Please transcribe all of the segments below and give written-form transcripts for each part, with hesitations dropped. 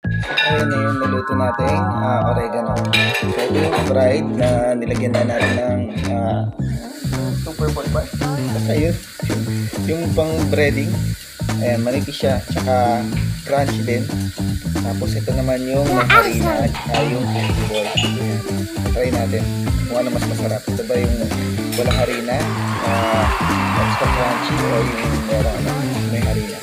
Ayun na yung naluto nating oregano. So ito yung fried na nilagyan na natin ng super pot ba? Basta yun. Yung pang breading. Ayan, manipis siya. Tsaka crunchy din. Tapos ito naman yung may harina at saka yung crispy boy. Ayan. Try natin kung ano mas masarap. Ito ba yung walang harina, extra crunchy, o yung may harina.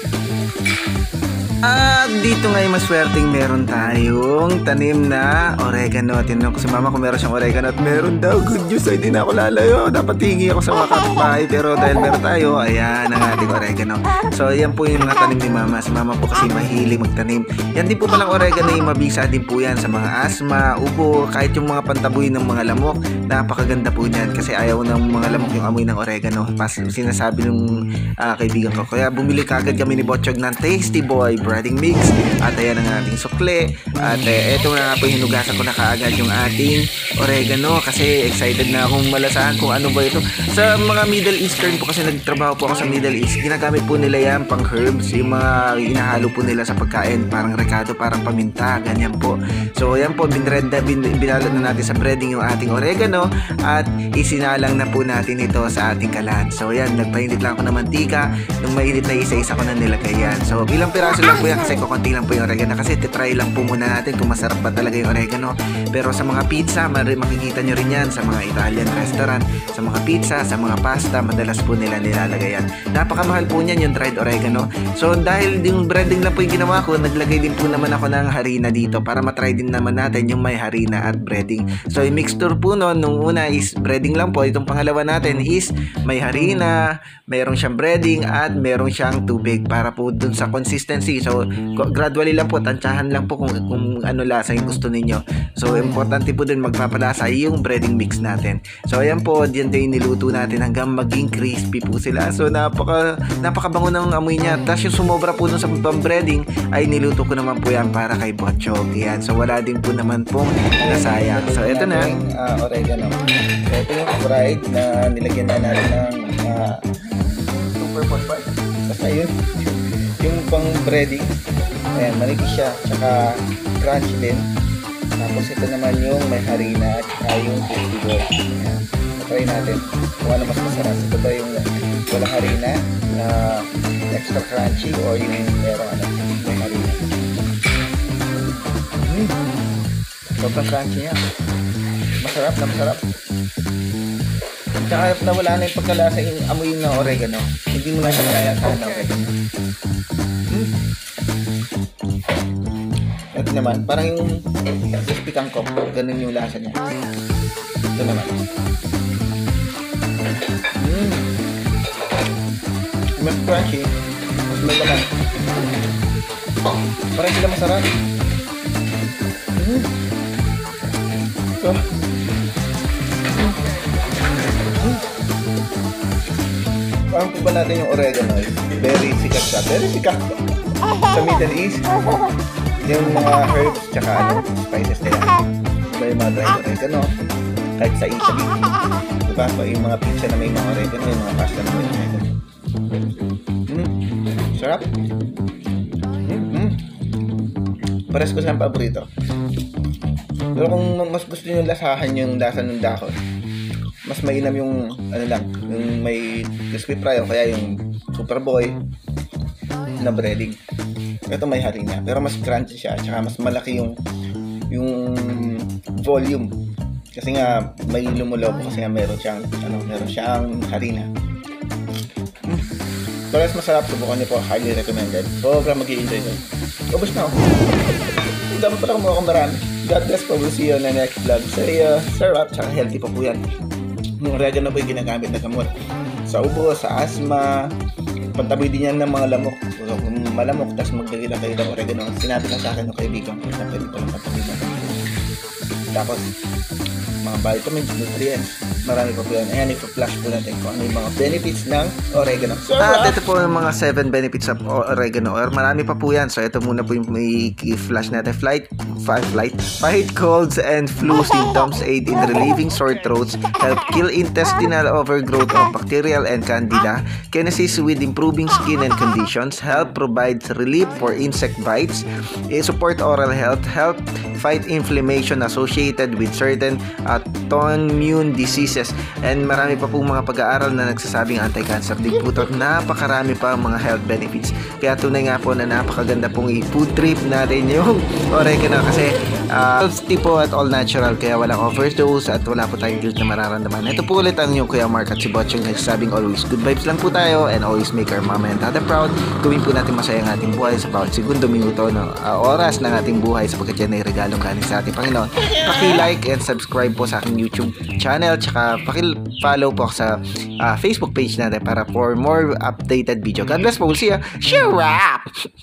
At dito ngayon maswerteng meron tayong tanim na oregano. Tinanong ko si mama kung meron siyang oregano at meron daw. Good news, ay di na ako lalayo. Dapat hingi ako sa mga kapitbahay. Pero dahil meron tayo, ayan ang ating oregano. So ayan po yung mga tanim ni mama. Si mama po kasi mahilig magtanim. Yan din po palang oregano yung mabisa din po yan sa mga asma, ubo, kahit yung mga pantaboy ng mga lamok. Napakaganda po niyan kasi ayaw ng mga lamok yung amoy ng oregano. Pas sinasabi ng kaibigan ko. Kaya bumili kagad kami ni Botchog ng Tasty Boy breading mix. At ayan ang ating sukle. At eto na nga po, hinugasan ko na kaagad yung ating oregano kasi excited na akong malasahan kung ano ba ito. Sa mga Middle Eastern po kasi nagtrabaho po ako sa Middle East, ginagamit po nila yan pang herbs, yung mga inahalo po nila sa pagkain, parang recado, parang paminta, ganyan po. So ayan po, binalot na natin sa breading yung ating oregano at isinalang na po natin ito sa ating kalan. So ayan, nagpainit lang ako ng mantika, nung mainit na isa-isa ko na nilagay yan. So ilang piraso lang po yan kasi kukunti lang po yung oregano kasi titry lang po muna natin kung masarap ba talaga yung oregano. Pero sa mga pizza, makikita nyo rin yan sa mga Italian restaurant, sa mga pizza, sa mga pasta, madalas po nila nilalagay yan. Napakamahal po niyan yung dried oregano. So dahil yung breading lang po yung ginawa ko, naglagay din po naman ako ng harina dito para matry din naman natin yung may harina at breading. So yung mixture po noon, nung una is breading lang po, itong pangalawa natin is may harina, mayroong siyang breading at mayroong siyang tubig para po dun sa consistency. So gradually lang po, tansyahan lang po kung ano lasa yung gusto ninyo. So importante po din magpapalasa yung breading mix natin. So ayan po, diyan din niluto natin hanggang maging crispy po sila. So napakabango ng amoy niya. Tapos yung sumobra po dun sa breading ay niluto ko naman po yan para kay Botchog. Yan. So wala din po naman pong nasayang. So ito na oregano. So ito yung fried na nilagyan na natin ng super pot ba? Basta yun. Yung pang breading. Ayan, manipis siya. Tsaka crunchy din. Tapos ito naman yung may harina at saka yung crispy boy. Ayan. Try natin kung ano mas masarap. Ito ba yung walang harina, extra crunchy, o yung merong may harina. Sobrang crunchy niya. Masarap na masarap. Tsaka nawala na yung pagkalasa yung amoy ng oregano. Hindi mo na siya kaya ng oregano. Ito naman, parang yung crispy kangkong. Ganun yung lasa niya. Ito naman. Mas crunchy. Mas may laman. Parang sila masarap. Ito. Parang po ba natin yung oregano? Very sikat siya. Very sikat. Sa Middle East. Yung mga herbs tsaka spices nila. Diba yung mga dried oregano? Kahit sa Italy. Diba? Yung mga pizza na may mga oregano, yung mga pasta na may oregano. Sarap. Pares ko siyang paborito. Pero kung mas gusto nyo lasahan yung lasa ng dahon, mas mainam yung yung may crispy fry o kaya yung super boy na breading. Ito may harina, pero mas crunchy siya, tsaka mas malaki yung volume. Kasi nga may lumulobo kasi nga meron siyang harina. Pero mas masarap, subukan niyo po, highly recommended. Sobrang mag-i-enjoy nyo. Ubus na ako. Dapat pala kumuha akong marami. God bless po. We'll see you on the next vlog. Sarap, tsaka healthy pa po yan. Yung oregano po yung ginagamit na gamot sa ubo, sa asthma. Pantaboy din yan ng mga lamok. So, kung malamok, tapos magdali lang kayo ng oregano. Sinabi lang sa akin ng kaibigan ko na pwede palang pantaboy na. Tapos, mga vitamins, nutrients, marami pa po yan. Ayan, ipa-flash po natin kung ano yung mga benefits ng oregano. At ito po yung mga 7 benefits of oregano or marami pa po yan. So, ito muna po yung may flash natin. Fight colds and flu symptoms, aid in relieving sore throats, help kill intestinal overgrowth of bacterial and candida, can assist with improving skin and conditions, help provide relief for insect bites, support oral health, help fight inflammation associated with certain autoimmune diseases, and marami pa pong mga pag-aaral na nagsasabing anti-cancer din po ito. Napakarami pa mga health benefits. Kaya tunay nga po na napakaganda pong i-food trip natin yung oregano kasi healthy po at all natural, kaya walang overdose at wala po tayong guilt na mararamdaman. Ito po ulit ang yung Kuya Mark at si Botchong nagsasabing always good vibes lang po tayo and always make our mama and dada proud. Gawin po natin masaya ang ating buhay sa bawat segundo, minuto, oras ng ating buhay sapagkat yan ay regalong galing sa ating Panginoon. Paki-like and subscribe po sa aking YouTube channel, tsaka paki-follow po ako sa Facebook page natin para for more updated video. God bless po. We'll see ya. Sure.